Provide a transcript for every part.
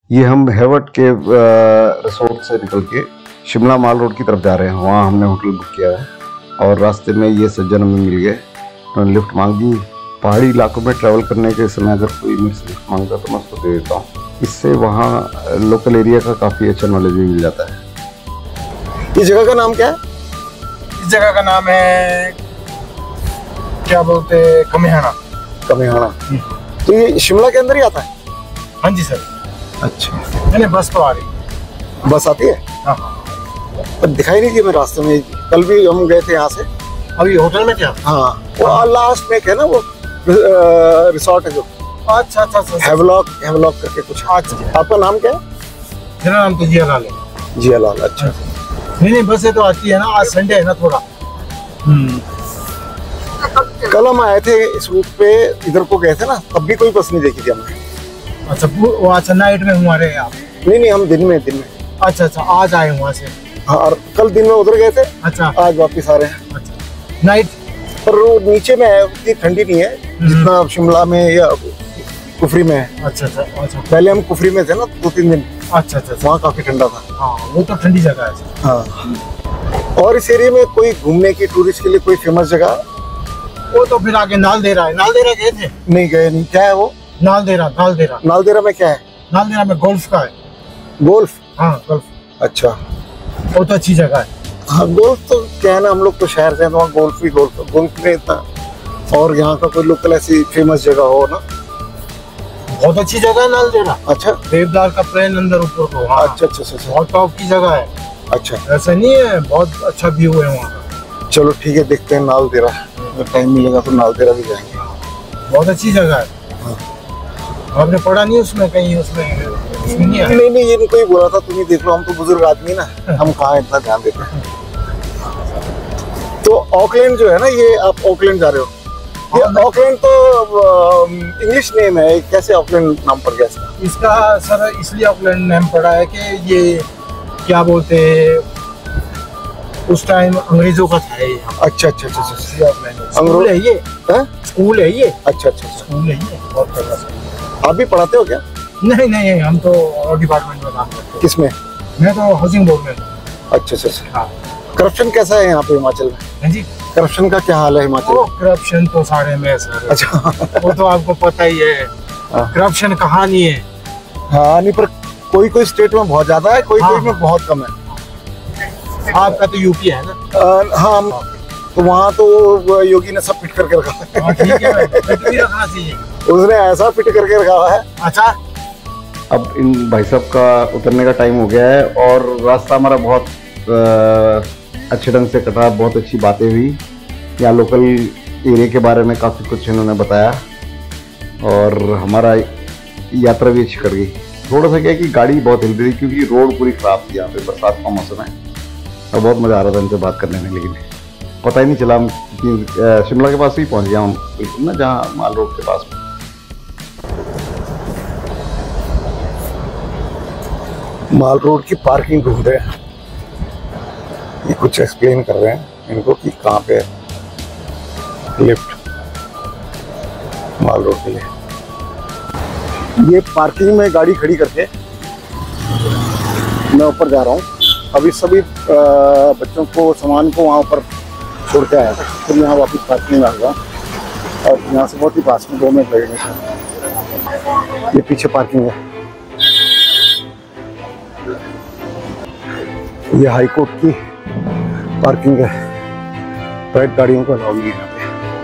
ये हम हेवट के रिसोर्ट से निकल के शिमला माल रोड की तरफ जा रहे हैं। वहाँ हमने होटल बुक किया है और रास्ते में ये सज्जन हमें मिल गए, उन्होंने लिफ्ट मांगी। पहाड़ी इलाकों में ट्रैवल करने के समय अगर कोई मेरे से लिफ्ट मांगता तो मैं उसको दे देता हूँ। इससे वहाँ लोकल एरिया का काफ़ी अच्छा नॉलेज भी मिल जाता है। इस जगह का नाम क्या है? इस जगह का नाम है, क्या बोलते हैं, कमिहाना। कमिहाना। तो ये शिमला के अंदर ही आता है? हाँ जी सर। अच्छा, मैंने बस तो आ रही, बस आती है? हाँ। पर दिखाई नहीं दी मैं रास्ते में। कल भी हम गए थे यहाँ से। अभी होटल में क्या? हाँ, वो लास्ट में है ना, वो रिसोर्ट है जो। अच्छा अच्छा अच्छा। हैवलॉक करके कुछ। अच्छा, आपका नाम क्या है? मेरा नाम तो जियालाल है। जियालाल। अच्छा। नहीं बसें तो आती है ना, आज संडे है ना थोड़ा। कल हम आए थे इस रूट पे, इधर को गए थे ना, तब भी कोई बस नहीं देखी थी हमने। अच्छा, वो अच्छा नाइट में हुआ रहे आप? नहीं, हम दिन में। अच्छा अच्छा, आज आए वहाँ से? हाँ, और कल दिन में उधर गए थे। अच्छा, आज वापिस आ रहे हैं। अच्छा, नाइट। पर वो नीचे में है, उतनी ठंडी नहीं है जितना शिमला में या कुफरी में है। अच्छा अच्छा अच्छा। पहले हम कुफरी में थे ना 2-3 दिन। अच्छा अच्छा, वहाँ काफी ठंडा था। हाँ, वो तो ठंडी जगह है। हाँ। और इस एरिया में कोई घूमने की, टूरिस्ट के लिए कोई फेमस जगह? वो तो फिर आगे नालदेहरा गए थे? नहीं गए। नहीं, क्या है वो? नालदेहरा में क्या है? नालदेहरा में गोल्फ का है। गोल्फ? हाँ, गोल्फ। अच्छा, वो तो अच्छी जगह है। हाँ, गोल्फ तो क्या है ना, हम लोग तो शहर से हैं तो वहाँ गोल्फ में इतना। और यहाँ का कोई लोकल ऐसी फेमस जगह हो ना? बहुत अच्छी जगह है नालदेहरा। अच्छा। देवदार का प्लेन अंदर ऊपर को। हाँ। अच्छा, बहुत टॉप की जगह है। अच्छा, ऐसा नहीं है, बहुत अच्छा व्यू है वहाँ का। चलो ठीक है, देखते हैं नालदेहरा। अगर टाइम मिलेगा तो नालदेहरा भी जाएंगे। बहुत अच्छी जगह है। आपने पढ़ा नहीं उसमें कहीं? उसमें नहीं है? नहीं, ये इनको ही बोला था, तुम ही देख लो, हम तो बुजुर्ग आदमी ना, हम कहाँ इतना ध्यान देते हैं। तो ऑकलैंड जो है ना, ये आप ऑकलैंड जा रहे हो? ये ऑकलैंड तो इंग्लिश नेम है, कैसे ऑकलैंड नाम पड़ गया इसका? इसका सर इसलिए ऑकलैंड नाम पड़ा है कि ये क्या बोलते हैं, उस टाइम अंग्रेजों का था ये। अच्छा। स्कूल है ये। स्कूल है ये। अच्छा। स्कूल है ये, बहुत फेमस है। आप भी पढ़ाते हो क्या? नहीं, हम तो डिपार्टमेंट में काम करते हैं। किसमें? मैं तो हाउसिंग बोर्ड में। अच्छा। हाँ। करप्शन कैसा है यहाँ पे हिमाचल में? हाँ जी। करप्शन का क्या हाल है हिमाचल में? करप्शन तो सारे में है सर। अच्छा। वो तो आपको पता ही है, करप्शन कहाँ नहीं है। हाँ, नहीं, पर कोई स्टेट में बहुत ज्यादा है, कोई में बहुत कम है। आपका तो यूपी है ना? हाँ, तो वहाँ तो योगी ने सब फिट करके रखा है। ठीक है, फिट भी रखना चाहिए। उसने ऐसा फिट करके रखा हुआ है। अच्छा। अब इन भाई साहब का उतरने का टाइम हो गया है और रास्ता हमारा बहुत अच्छे ढंग से कटा, बहुत अच्छी बातें हुई। यहाँ लोकल एरिया के बारे में काफ़ी कुछ इन्होंने बताया और हमारा यात्रा भी अच्छी कर गई। थोड़ा सा क्या है कि गाड़ी बहुत हिल रही थी क्योंकि रोड पूरी ख़राब थी, यहाँ पे बरसात का मौसम है और बहुत मज़ा आ रहा था इनसे बात करने में, लेकिन पता ही नहीं चला हम कि शिमला के पास ही पहुँच गया हम, बिल्कुल ना, जहाँ माल रोड के पास। माल रोड की पार्किंग ढूंढ रहे हैं, ये कुछ एक्सप्लेन कर रहे हैं इनको कि कहाँ पे लिफ्ट माल रोड के लिए। ये पार्किंग में गाड़ी खड़ी करके मैं ऊपर जा रहा हूँ। अभी सभी बच्चों को, सामान को वहाँ पर छोड़ के आया था, फिर यहाँ वापस पार्किंग में आ गया और यहाँ से बहुत ही पास में 2 मिनट लगेंगे। ये पीछे पार्किंग है। ये हाई कोर्ट की पार्किंग है, प्राइवेट गाड़ियों को अलाउ नहीं है यहाँ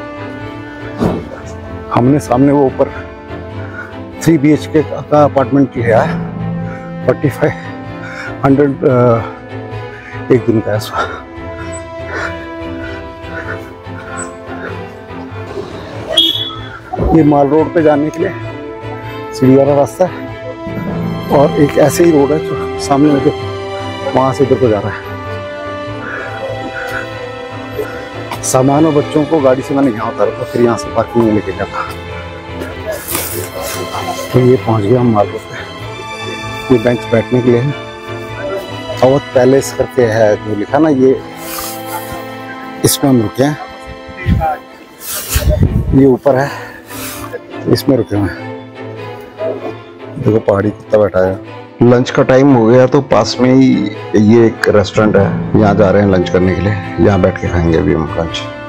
पे। हमने सामने वो ऊपर 3 BHK का अपार्टमेंट लिया है, 4500 एक दिन का है इसका। ये माल रोड पे जाने के लिए सीढ़ी वाला रास्ता है और एक ऐसे ही रोड है जो सामने में, जो वहां से इधर को जा रहा है। सामान और बच्चों को गाड़ी से मैंने यहाँ उतारा था, फिर यहाँ से पार्किंग में लेके गया था। तो ये पहुंच गया हम माल रोड पे। ये बेंच बैठने के लिए है, अवध पैलेस करके है जो लिखा ना, ये इसमें हम रुके हैं। ये ऊपर है, इसमें रुके हुए हैं। देखो पहाड़ी कुत्ता बैठा है। लंच का टाइम हो गया तो पास में ही ये एक रेस्टोरेंट है, यहाँ जा रहे हैं लंच करने के लिए। यहाँ बैठ के खाएंगे अभी हम लंच।